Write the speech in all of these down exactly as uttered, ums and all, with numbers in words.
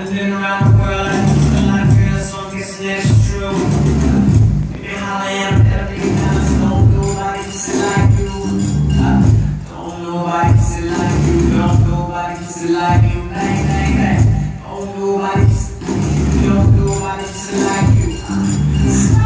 I've been around the world, I know a lot of girls, so I'm guessing that's true. You can holler at them every time, don't nobody kiss it like you. Uh, don't nobody kiss it like you, don't nobody kiss it like you, bang, bang, bang. Don't nobody kiss it like you, don't nobody kiss it like you. Uh,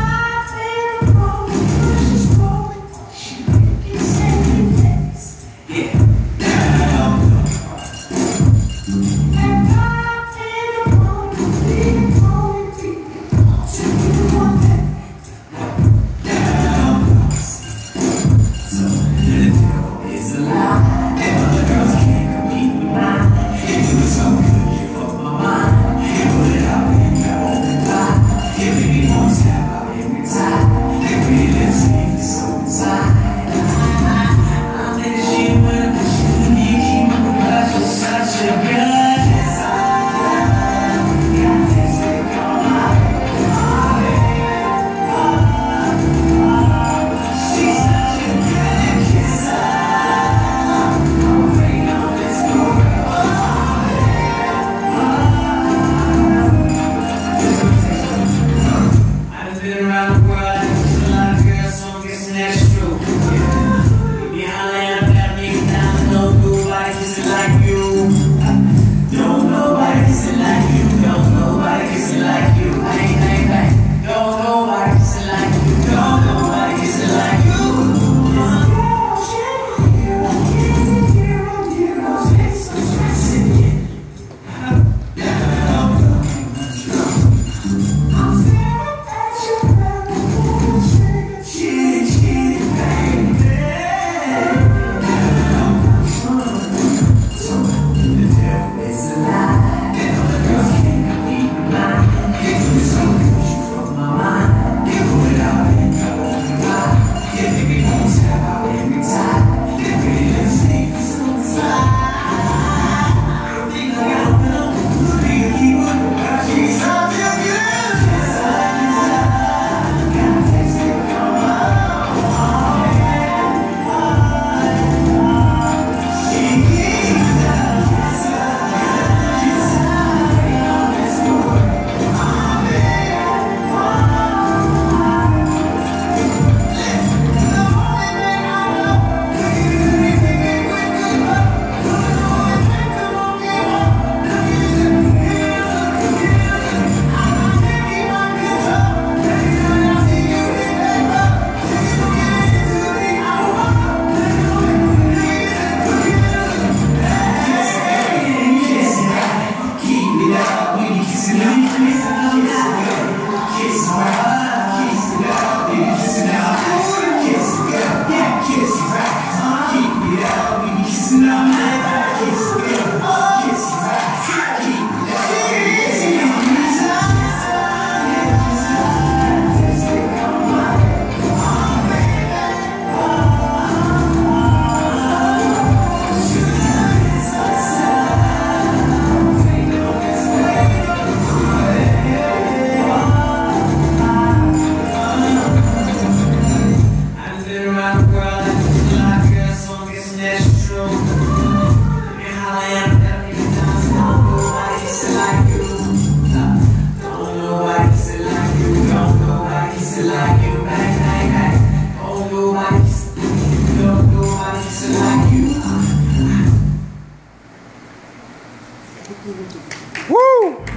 Woo!